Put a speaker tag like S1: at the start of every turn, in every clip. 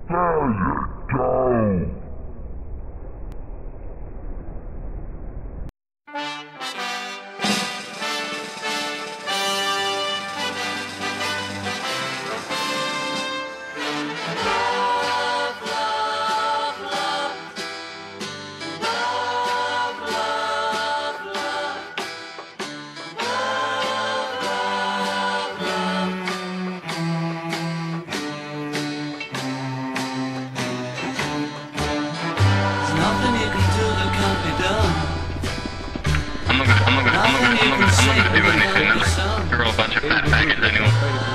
S1: There you go.
S2: I'm not gonna do anything. You're all a bunch of fat faggots anyway.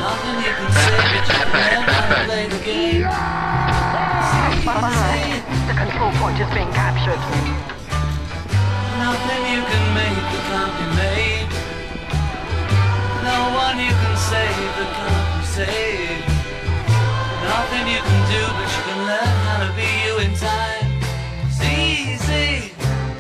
S3: The control point is being captured.
S4: Nothing you can make that can't be made. No one you can save that can't be saved. Nothing you can do, but you can learn how to be you in time. It's easy.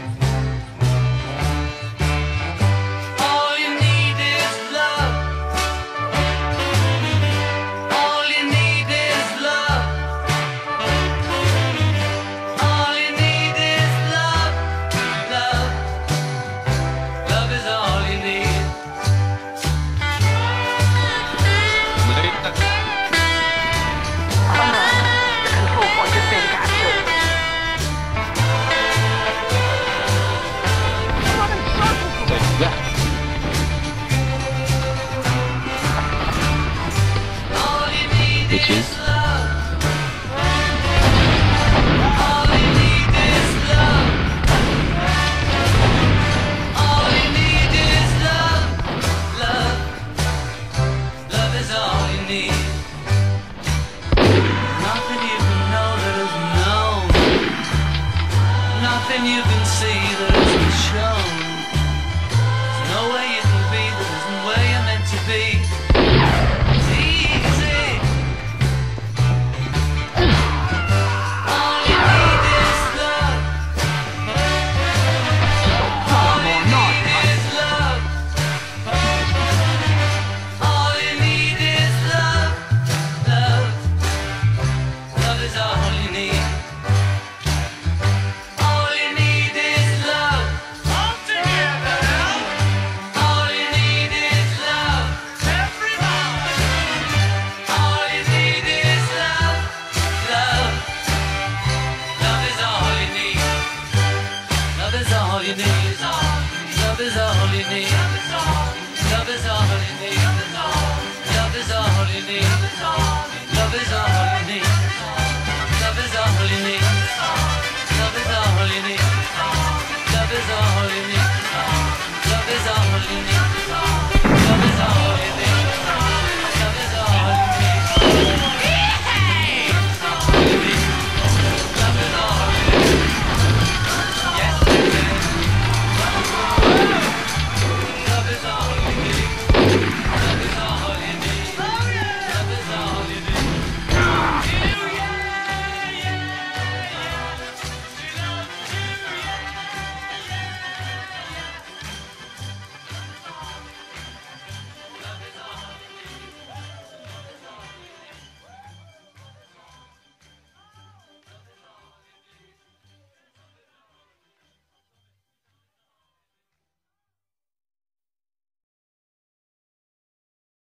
S2: Bitches.
S4: Nothing you can see that isn't shown. There's no way you can be that isn't where you're meant to be. It's easy. All you need is love. All you need is love. All you need is love. Love. Love is all you need. Love is all you need. Love is all you need. Love is all you need. Love is all you need.